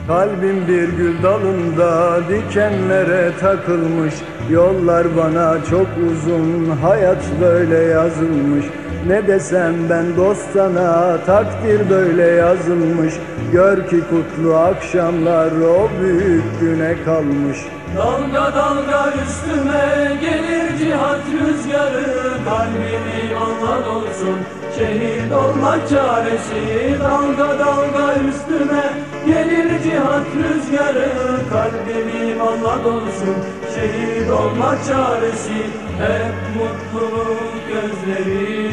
Kalbim bir gül dalında dikenlere takılmış. Yollar bana çok uzun, hayat böyle yazılmış. Ne desem ben dostana, takdir böyle yazılmış. Gör ki kutlu akşamlar o büyük güne kalmış. Dalga dalga üstüme gelir cihat rüzgarı, kalbimi Allah dolsun, şehit olmak çaresi. Dalga dalga üstüme gelir cihat rüzgarı, kalbimi Allah dolsun, şehit olmak çaresi. Hep mutluluk gözleri,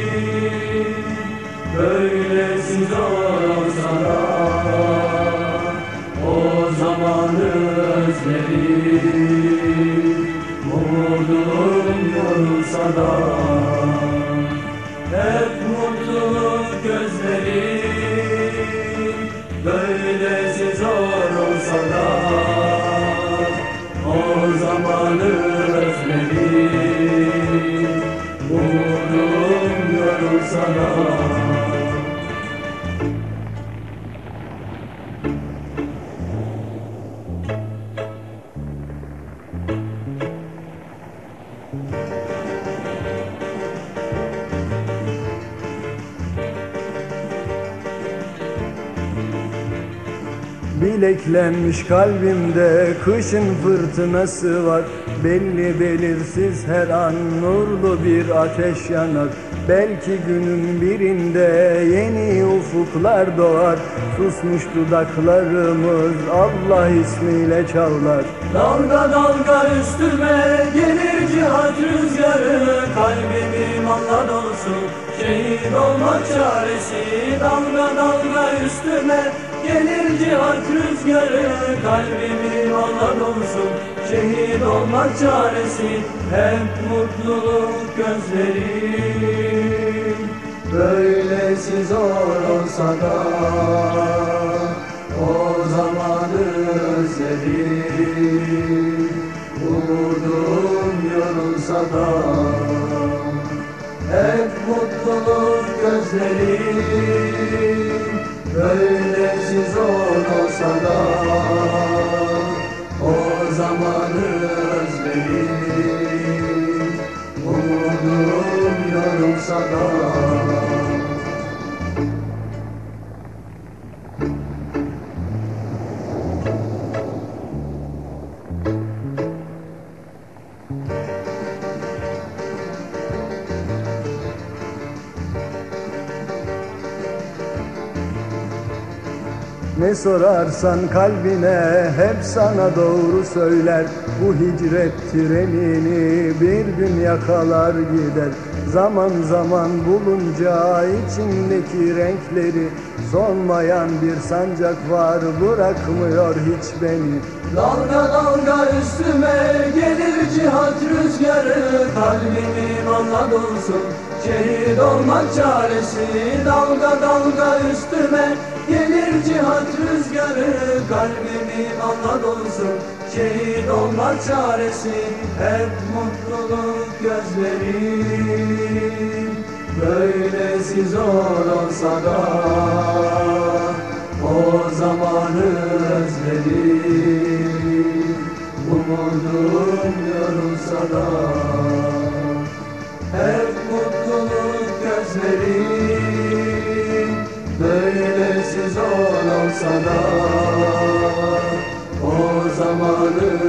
böylesi zor olsa da o zamanı özlerim. Umudum yorulsa da hep mutluluk gözlerim, böylesi zor olsa da o zamanı özlerim. Umudum yorulsa da. Bileklenmiş kalbimde kışın fırtınası var. Belli belirsiz her an nurlu bir ateş yanar. Belki günün birinde yeni ufuklar doğar. Susmuş dudaklarımız Allah ismiyle çağlar. Dalga dalga üstüme gelir cihat rüzgarı, kalbim Allah dolsun, şehit olmak çaresi. Dalga dalga üstüme gelir cihat rüzgarı, kalbim Allah dolsun, şehit olmak çaresi. Hep mutluluk gözlerim, böylesi zor olsa da o zamanı özledim. Umudum yorulsa da hep mutluluk gözlerim, böylesi zor olsa da o zamanı özledim. Umudum yorulsa da. Ne sorarsan kalbine hep sana doğru söyler. Bu hicret trenini bir gün yakalar gider. Zaman zaman bulunca içindeki renkleri, solmayan bir sancak var, bırakmıyor hiç beni. Dalga dalga üstüme gelir cihat rüzgarı, kalbim Allah dolsun, şehit olmak çaresi. Dalga dalga üstüme gelir cihat rüzgarı, kalbim Allah dolsun, şehit olmak çaresi. Hep mutluluk gözlerim, böylesi zor olsa da o zamanı özledim. Umudum yorulsa da hep mutluluk gözlerim, böylesi zor olsa da o zamanı